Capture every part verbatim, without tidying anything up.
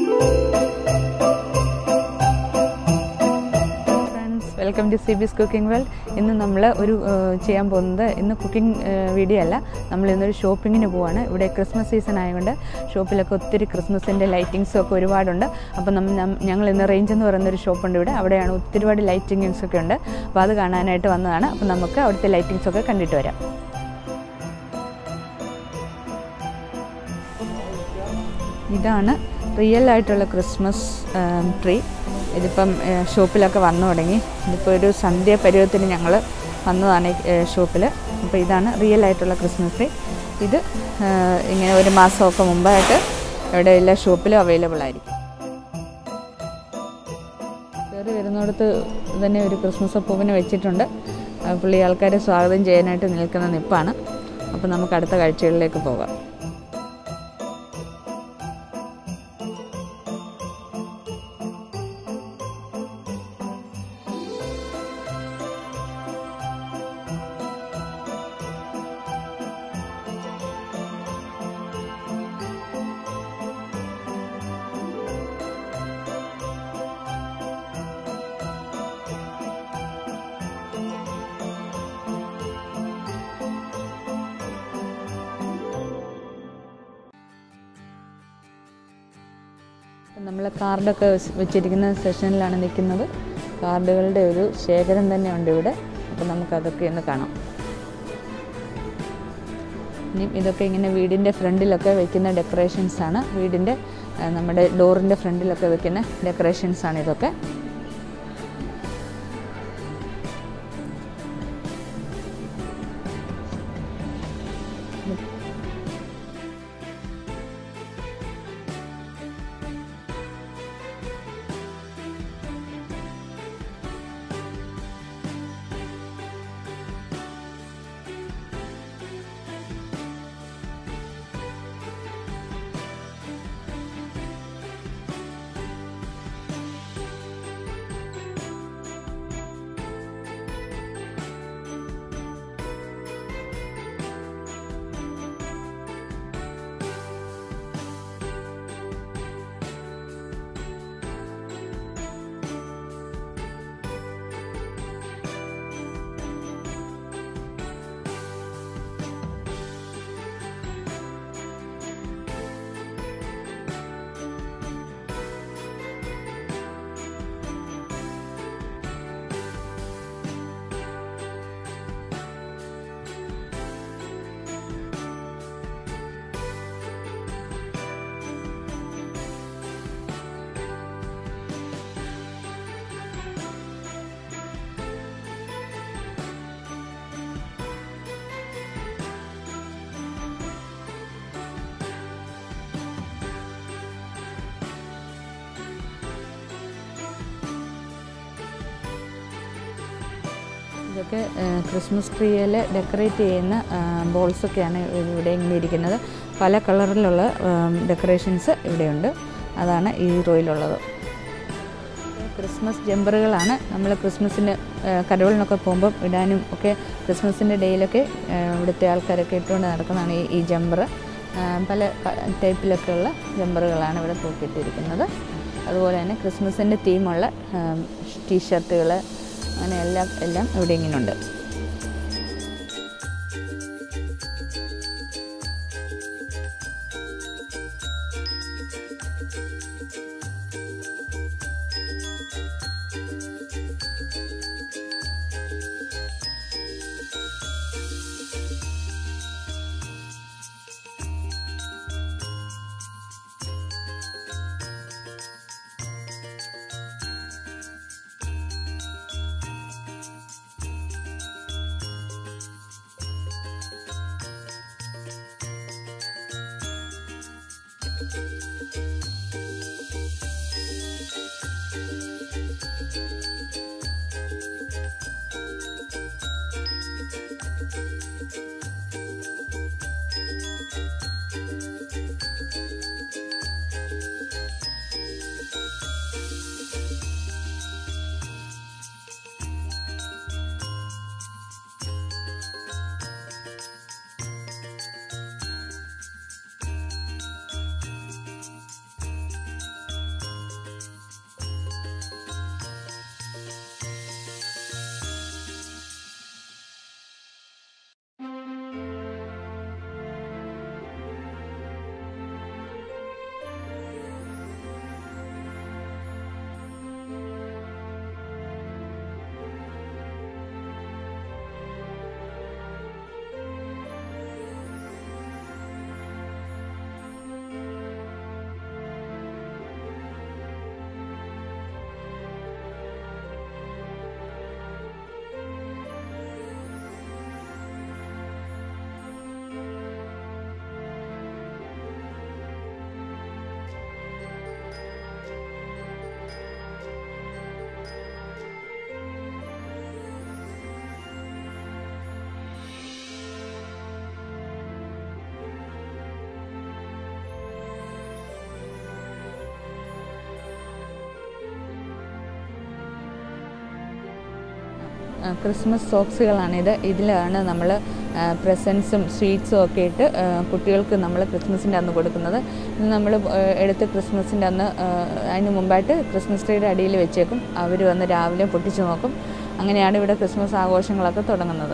Welcome to C Biz cooking world. ഇന്ന് നമ്മൾ ഒരു ചെയ്യാൻ പോകുന്നത് ഇന്ന് കുക്കിംഗ് വീഡിയോ അല്ല, നമ്മൾ ഇന്നൊരു ഷോപ്പിങ്ങിന് പോവാണ്. ഇവിടെ ക്രിസ്മസ് സീസൺ ആയതുകൊണ്ട് ഷോപ്പിലൊക്കെ ഒത്തിരി ക്രിസ്മസിൻ്റെ ലൈറ്റിങ്സും ഒക്കെ ഒരുപാടുണ്ട്. അപ്പം നമ്മൾ ഞങ്ങൾ ഇന്ന് റേഞ്ച് എന്ന് പറയുന്നൊരു ഷോപ്പുണ്ട് ഇവിടെ. അവിടെയാണ് ഒത്തിരിപാട് ലൈറ്റിങ്സ് ഒക്കെ ഉണ്ട്. അപ്പോൾ അത് കാണാനായിട്ട് വന്നതാണ്. അപ്പം നമുക്ക് അവിടുത്തെ ലൈറ്റിങ്സൊക്കെ കണ്ടിട്ട് വരാം. ഇതാണ് റിയൽ ആയിട്ടുള്ള ക്രിസ്മസ് ട്രീ. ഇതിപ്പം ഷോപ്പിലൊക്കെ വന്നു തുടങ്ങി. ഇതിപ്പോൾ ഒരു സന്ധ്യ പരുവത്തിന് ഞങ്ങൾ വന്നതാണ് ഷോപ്പിൽ. അപ്പോൾ ഇതാണ് റിയൽ ആയിട്ടുള്ള ക്രിസ്മസ് ട്രീ. ഇത് ഇങ്ങനെ ഒരു മാസമൊക്കെ മുമ്പായിട്ട് ഇവിടെ എല്ലാ ഷോപ്പിലും അവൈലബിൾ ആയിരിക്കും. കയറി വരുന്നിടത്ത് തന്നെ ഒരു ക്രിസ്മസ് അപ്പൂവിനെ വെച്ചിട്ടുണ്ട്. പുള്ളി ആൾക്കാരെ സ്വാഗതം ചെയ്യാനായിട്ട് നിൽക്കുന്ന നിപ്പാണ്. അപ്പോൾ നമുക്ക് അടുത്ത കാഴ്ചകളിലേക്ക് പോകാം. നമ്മൾ കാർഡൊക്കെ വെച്ചിരിക്കുന്ന സെഷനിലാണ് നിൽക്കുന്നത്. കാർഡുകളുടെ ഒരു ശേഖരം തന്നെ ഉണ്ട് ഇവിടെ. അപ്പോൾ നമുക്കതൊക്കെ ഒന്ന് കാണാം. ഇനി ഇതൊക്കെ ഇങ്ങനെ വീടിൻ്റെ ഫ്രണ്ടിലൊക്കെ വയ്ക്കുന്ന ഡെക്കറേഷൻസാണ്. വീടിൻ്റെ നമ്മുടെ ഡോറിൻ്റെ ഫ്രണ്ടിലൊക്കെ വയ്ക്കുന്ന ഡെക്കറേഷൻസാണ് ഇതൊക്കെ. ഇതൊക്കെ ക്രിസ്മസ് ട്രീയിൽ ഡെക്കറേറ്റ് ചെയ്യുന്ന ബോൾസൊക്കെയാണ് ഇവിടെ ഇങ്ങനെ ഇരിക്കുന്നത്. പല കളറിലുള്ള ഡെക്കറേഷൻസ് ഇവിടെയുണ്ട്. അതാണ് ഈ റോയിലുള്ളത്. ക്രിസ്മസ് ജമ്പറുകളാണ്. നമ്മൾ ക്രിസ്മസിന് കരോളിനൊക്കെ പോകുമ്പം ഇടാനും ഒക്കെ ക്രിസ്മസിൻ്റെ ഡേയിലൊക്കെ ഇവിടുത്തെ ആൾക്കാരൊക്കെ ഇട്ടുകൊണ്ട് നടക്കുന്നതാണ് ഈ ഈ ജമ്പർ. പല ടൈപ്പിലൊക്കെയുള്ള ജമ്പറുകളാണ് ഇവിടെ തൂക്കിയിട്ടിരിക്കുന്നത്. അതുപോലെ തന്നെ ക്രിസ്മസിൻ്റെ തീമുള്ള ടീഷർട്ടുകൾ അങ്ങനെ എല്ലാം എല്ലാം ഇവിടെ ഇങ്ങനെയുണ്ട്. ക്രിസ്മസ് സോക്സുകളാണിത്. ഇതിലാണ് നമ്മൾ പ്രസൻസും സ്വീറ്റ്സും ഒക്കെ ഇട്ട് കുട്ടികൾക്ക് നമ്മൾ ക്രിസ്മസിൻ്റെ അന്ന് കൊടുക്കുന്നത്. ഇത് നമ്മൾ എടുത്ത് ക്രിസ്മസിൻ്റെ അന്ന് അതിന് മുമ്പായിട്ട് ക്രിസ്മസ് ട്രീയുടെ അടിയിൽ വെച്ചേക്കും. അവർ വന്ന് രാവിലെ പൊട്ടിച്ച് നോക്കും. അങ്ങനെയാണ് ഇവിടെ ക്രിസ്മസ് ആഘോഷങ്ങളൊക്കെ തുടങ്ങുന്നത്.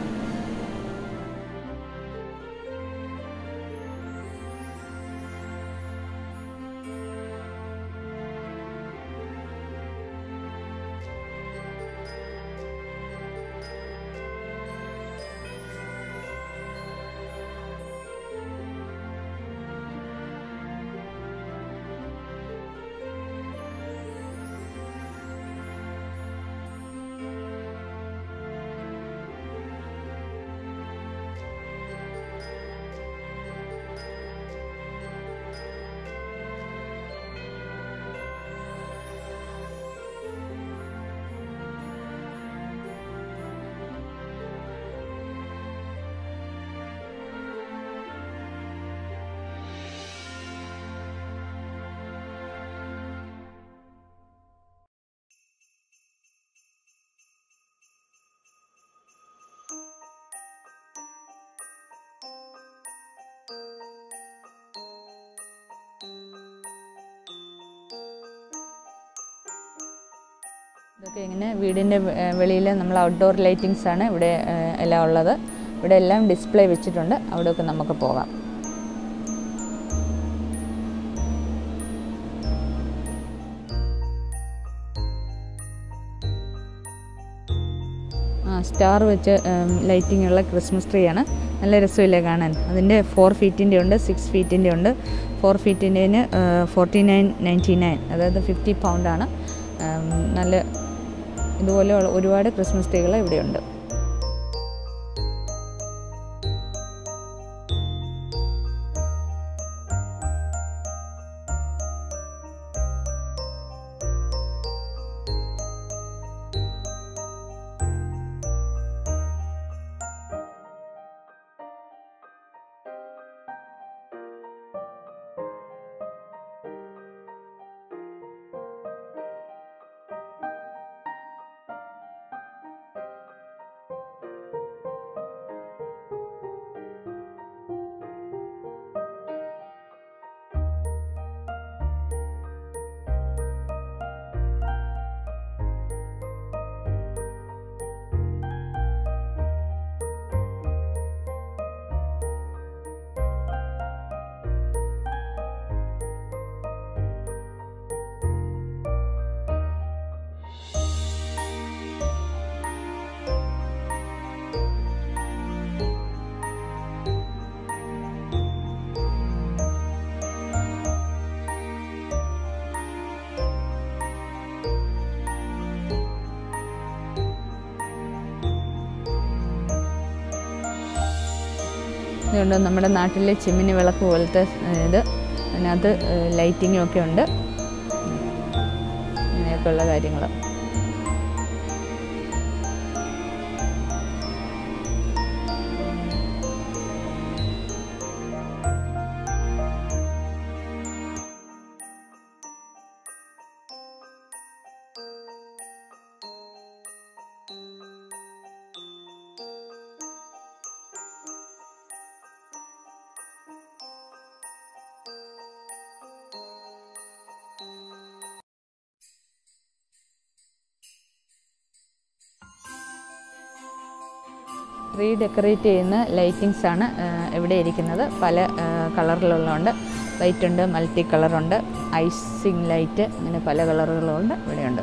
ഇതൊക്കെ ഇങ്ങനെ വീടിൻ്റെ വെളിയിൽ നമ്മൾ ഔട്ട്ഡോർ ലൈറ്റിങ്സ് ആണ് ഇവിടെ എല്ലാം ഉള്ളത്. ഇവിടെ എല്ലാം ഡിസ്പ്ലേ വെച്ചിട്ടുണ്ട്. അവിടെയൊക്കെ നമുക്ക് പോകാം. ആ സ്റ്റാർ വെച്ച് ലൈറ്റിംഗ് ഉള്ള ക്രിസ്മസ് ട്രീ ആണ്. നല്ല രസമില്ലേ കാണാൻ. അതിൻ്റെ ഫോർ ഫീറ്റിൻ്റെ ഉണ്ട്, സിക്സ് ഫീറ്റിൻ്റെ ഉണ്ട്. ഫോർ ഫീറ്റിൻ്റെന് ഫോർട്ടി നയൻ നയൻറ്റി നയൻ അതായത് ഫിഫ്റ്റി പൗണ്ടാണ്. നല്ല ഇതുപോലെയുള്ള ഒരുപാട് ക്രിസ്മസ് ട്രീകൾ ഇവിടെയുണ്ട്. ഇതുകൊണ്ട് നമ്മുടെ നാട്ടിലെ ചിമ്മിനി വിളക്ക് പോലത്തെ ഇത്, അതിനകത്ത് ലൈറ്റിങ്ങും ഒക്കെ ഉണ്ട്. ഇങ്ങനെയൊക്കെയുള്ള കാര്യങ്ങൾ. ട്രീ ഡെക്കറേറ്റ് ചെയ്യുന്ന ലൈറ്റിങ്സ് ആണ് ഇവിടെ ഇരിക്കുന്നത്. പല കളറിലുള്ളതുണ്ട്. ലൈറ്റ് ഉണ്ട്, മൾട്ടി കളറുണ്ട്, ഐസിങ് ലൈറ്റ്, അങ്ങനെ പല കളറുകളുണ്ട് ഇവിടെയുണ്ട്.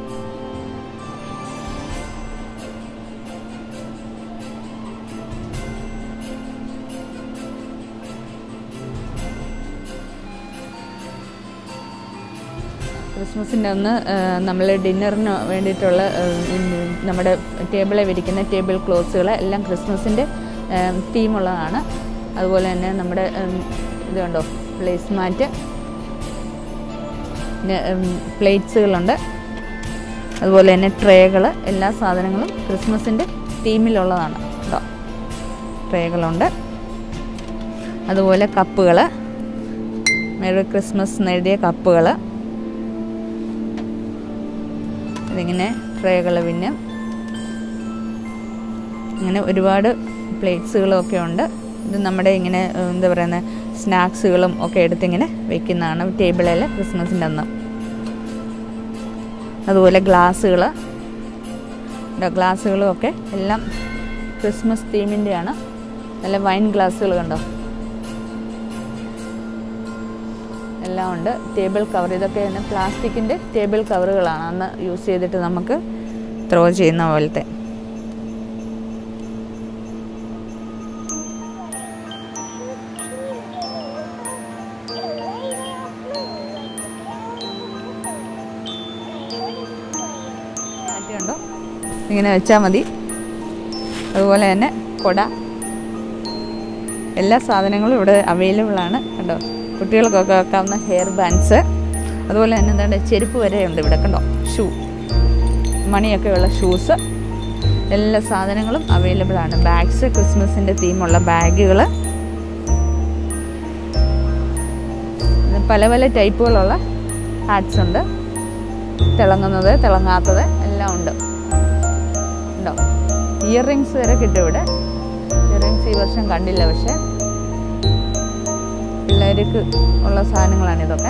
ക്രിസ്മസിൻ്റെ അന്ന് നമ്മൾ ഡിന്നറിന് വേണ്ടിയിട്ടുള്ള നമ്മുടെ ടേബിളിൽ വിരിക്കുന്ന ടേബിൾ ക്ലോത്ത്സുകൾ എല്ലാം ക്രിസ്മസിൻ്റെ തീമുള്ളതാണ്. അതുപോലെ തന്നെ നമ്മുടെ ഇത് കണ്ടോ, പ്ലേസ് മാറ്റ്, പിന്നെ പ്ലേറ്റ്സുകളുണ്ട്, അതുപോലെ തന്നെ ട്രേകൾ, എല്ലാ സാധനങ്ങളും ക്രിസ്മസിൻ്റെ തീമിലുള്ളതാണ് കേട്ടോ. ട്രേകളുണ്ട്, അതുപോലെ കപ്പുകൾ, മെറി ക്രിസ്മസ് എന്നെഴുതിയ കപ്പുകൾ, ഇതിങ്ങനെ ട്രേകൾ, പിന്നെ ഇങ്ങനെ ഒരുപാട് പ്ലേറ്റ്സുകളൊക്കെ ഉണ്ട്. ഇത് നമ്മുടെ ഇങ്ങനെ എന്താ പറയുന്നത് സ്നാക്സുകളും ഒക്കെ എടുത്തിങ്ങനെ വെക്കുന്നതാണ് ടേബിളിൽ ക്രിസ്മസിൻ്റെ അന്ന്. അതുപോലെ ഗ്ലാസ്സുകൾ ഗ്ലാസ്സുകളും ഒക്കെ എല്ലാം ക്രിസ്മസ് തീമിൻ്റെയാണ്. നല്ല വൈൻ ഗ്ലാസ്സുകൾ കണ്ടോ, എല്ലാം ഉണ്ട്. ടേബിൾ കവർ, ഇതൊക്കെ തന്നെ പ്ലാസ്റ്റിക്കിൻ്റെ ടേബിൾ കവറുകളാണ് അന്ന് യൂസ് ചെയ്തിട്ട് നമുക്ക് ത്രോ ചെയ്യുന്ന പോലത്തെ. ണ്ടോ ഇങ്ങനെ വെച്ചാൽ മതി. അതുപോലെ തന്നെ കൊട, എല്ലാ സാധനങ്ങളും ഇവിടെ അവൈലബിൾ ആണ് കണ്ടോ. കുട്ടികൾക്കൊക്കെ വെക്കാവുന്ന ഹെയർ ബാൻഡ്സ്, അതുപോലെ തന്നെ എന്താണ് ചെരുപ്പ് വരെയുണ്ട് ഇവിടെ കണ്ടോ. ഷൂ, മണിയൊക്കെയുള്ള ഷൂസ്, എല്ലാ സാധനങ്ങളും അവൈലബിൾ ആണ്. ബാഗ്സ്, ക്രിസ്മസിൻ്റെ തീമുള്ള ബാഗുകൾ, പല പല ടൈപ്പുകളുള്ള ഹാറ്റ്സ് ഉണ്ട്. തിളങ്ങുന്നത്, തിളങ്ങാത്തത് എല്ലാം ഉണ്ട് ഉണ്ടോ. ഇയർ റിങ്സ് വരെ കിട്ടും ഇവിടെ. ഇയർ റിങ്സ് ഈ വർഷം കണ്ടില്ല, പക്ഷെ പിള്ളേർക്ക് ഉള്ള സാധനങ്ങളാണ് ഇതൊക്കെ.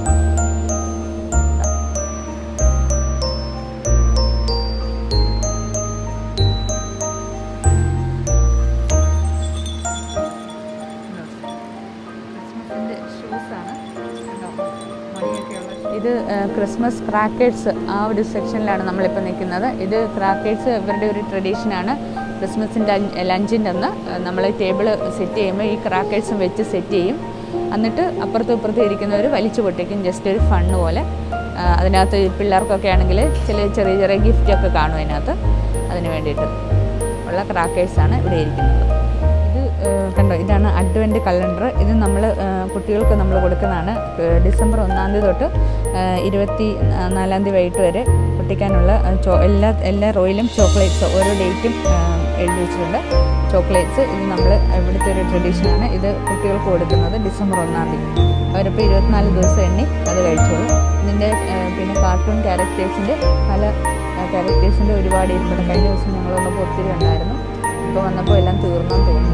ഇത് ക്രിസ്മസ് ക്രാക്കേഴ്സ്, ആ ഒരു സെക്ഷനിലാണ് നമ്മളിപ്പോൾ നിൽക്കുന്നത്. ഇത് ക്രാക്കേഴ്സ് ഇവരുടെ ഒരു ട്രഡീഷനാണ്. ക്രിസ്മസിൻ്റെ ലഞ്ചിൻ്റെ അന്ന് നമ്മൾ ടേബിൾ സെറ്റ് ചെയ്യുമ്പോൾ ഈ ക്രാക്കേഴ്സും വെച്ച് സെറ്റ് ചെയ്യും. എന്നിട്ട് അപ്പുറത്തും ഇപ്പുറത്തും ഇരിക്കുന്നവർ വലിച്ചു പൊട്ടിക്കും, ജസ്റ്റ് ഒരു ഫണ്ണ് പോലെ. അതിനകത്ത് പിള്ളേർക്കൊക്കെ ആണെങ്കിൽ ചില ചെറിയ ചെറിയ ഗിഫ്റ്റൊക്കെ കാണും അതിനകത്ത്. അതിന് വേണ്ടിയിട്ട് ഉള്ള ക്രാക്കേഴ്സാണ് ഇവിടെ ഇരിക്കുന്നത്. ഇത് കണ്ടോ, ഇതാണ് അഡ്വൻറ്റ് കലണ്ടർ. ഇത് നമ്മൾ കുട്ടികൾക്ക് നമ്മൾ കൊടുക്കുന്നതാണ്. ഡിസംബർ ഒന്നാം തീയതി തൊട്ട് ഇരുപത്തി നാലാം തീയതി വൈകിട്ട് വരെ പൊട്ടിക്കാനുള്ള ചോ എല്ലാ എല്ലാ റോയിലും ചോക്ലേറ്റ്സ്, ഓരോ ഡേറ്റും എഴുതി വെച്ചിട്ടുണ്ട്. ചോക്ലേറ്റ്സ് ഇത് നമ്മൾ ഇവിടുത്തെ ഒരു ട്രഡീഷനാണ്. ഇത് കുട്ടികൾക്ക് കൊടുക്കുന്നത് ഡിസംബർ ഒന്നാം തീയതി. അവരിപ്പോൾ ഇരുപത്തിനാല് ദിവസം എണ്ണി അത് കഴിച്ചോളും. ഇതിൻ്റെ പിന്നെ കാർട്ടൂൺ ക്യാരക്ടേഴ്സിൻ്റെ പല ക്യാരക്ടേഴ്സിൻ്റെ ഒരുപാട് ഇരിപ്പുണ്ട്. കഴിഞ്ഞ ദിവസം ഞങ്ങളൊന്നപ്പോൾ ഒത്തിരി ഉണ്ടായിരുന്നു. ഇപ്പോൾ വന്നപ്പോൾ എല്ലാം തീർന്നെന്ന് തോന്നുന്നു.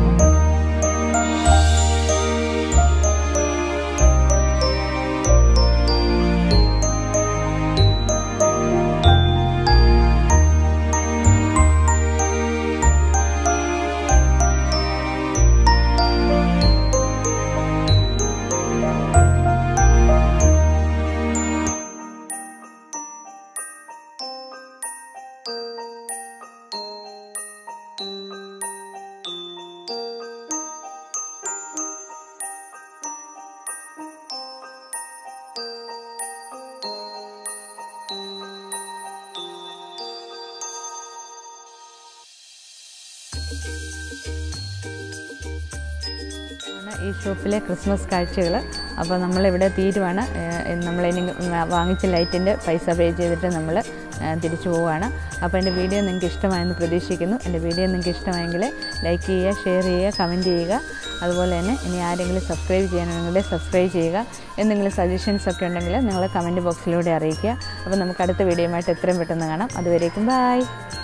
ഈ ഷോപ്പിലെ ക്രിസ്മസ് കാഴ്ചകൾ. അപ്പോൾ നമ്മളിവിടെ തീരുവാണ്. നമ്മളിനി വാങ്ങിച്ച ലൈറ്റിൻ്റെ പൈസ പേ ചെയ്തിട്ട് നമ്മൾ തിരിച്ചു പോവുകയാണ്. അപ്പോൾ എൻ്റെ വീഡിയോ നിങ്ങൾക്ക് ഇഷ്ടമായെന്ന് പ്രതീക്ഷിക്കുന്നു. എൻ്റെ വീഡിയോ നിങ്ങൾക്ക് ഇഷ്ടമായെങ്കിൽ ലൈക്ക് ചെയ്യുക, ഷെയർ ചെയ്യുക, കമൻറ്റ് ചെയ്യുക. അതുപോലെ തന്നെ ഇനി ആരെങ്കിലും സബ്സ്ക്രൈബ് ചെയ്യാനുണ്ടെങ്കിൽ സബ്സ്ക്രൈബ് ചെയ്യുക. എന്തെങ്കിലും സജഷൻസ് ഒക്കെ ഉണ്ടെങ്കിൽ നിങ്ങൾ കമൻറ്റ് ബോക്സിലൂടെ അറിയിക്കുക. അപ്പോൾ നമുക്ക് അടുത്ത വീഡിയോയുമായിട്ട് എത്രയും പെട്ടെന്ന് കാണാം. അതുവരേക്കും ബൈ.